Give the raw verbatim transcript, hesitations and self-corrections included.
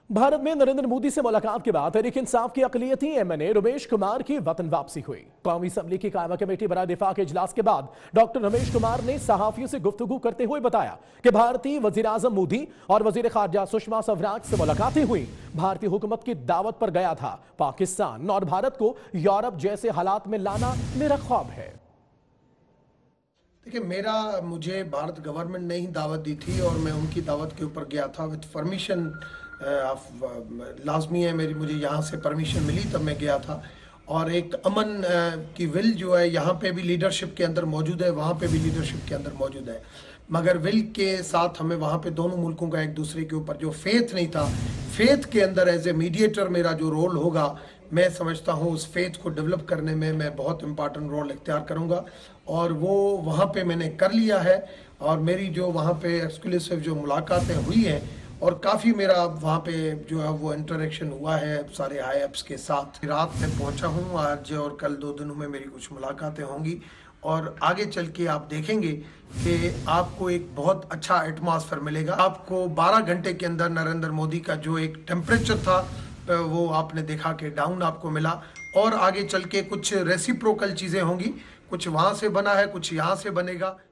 भारत में नरेंद्र मोदी से मुलाकात के बाद तहरीक इंसाफ की अक़लियती एमएनए रमेश कुमार की वतन वापसी हुई। कौमी असम्बली की कायमा कमेटी बराए दिफा के इजलास के बाद डॉक्टर रमेश कुमार ने सहाफियों से गुफ्तगू करते हुए बताया कि भारतीय वजीर आजम मोदी और वजीर खारजा सुषमा स्वराज से मुलाकातें हुई। भारतीय हुकूमत की दावत पर गया था। पाकिस्तान और भारत को यूरोप जैसे हालात में लाना मेरा ख्वाब है। देखिए, मेरा मुझे भारत गवर्नमेंट ने ही दावत दी थी और मैं उनकी दावत के ऊपर गया था विद परमिशन। लाजमी है मेरी, मुझे यहाँ से परमिशन मिली तब मैं गया था। और एक अमन की विल जो है यहाँ पे भी लीडरशिप के अंदर मौजूद है, वहाँ पे भी लीडरशिप के अंदर मौजूद है। मगर विल के साथ हमें वहाँ पे दोनों मुल्कों का एक दूसरे के ऊपर जो फेथ नहीं था, फेथ के अंदर एज ए मीडिएटर मेरा जो रोल होगा, मैं समझता हूँ उस फेथ को डेवलप करने में मैं बहुत इम्पॉर्टेंट रोल इख्तियार करूँगा और वो वहाँ पे मैंने कर लिया है। और मेरी जो वहाँ पे एक्सक्लूसिव जो मुलाकातें हुई हैं और काफ़ी मेरा वहाँ पे जो है वो इंटरेक्शन हुआ है सारे आई एप्स के साथ। रात में पहुँचा हूँ, आज और कल दो दिनों में मेरी कुछ मुलाकातें होंगी और आगे चल के आप देखेंगे कि आपको एक बहुत अच्छा एटमॉस्फेयर मिलेगा। आपको बारह घंटे के अंदर नरेंद्र मोदी का जो एक टेम्परेचर था वो आपने देखा कि डाउन आपको मिला और आगे चल के कुछ रेसिप्रोकल चीज़ें होंगी, कुछ वहाँ से बना है, कुछ यहाँ से बनेगा।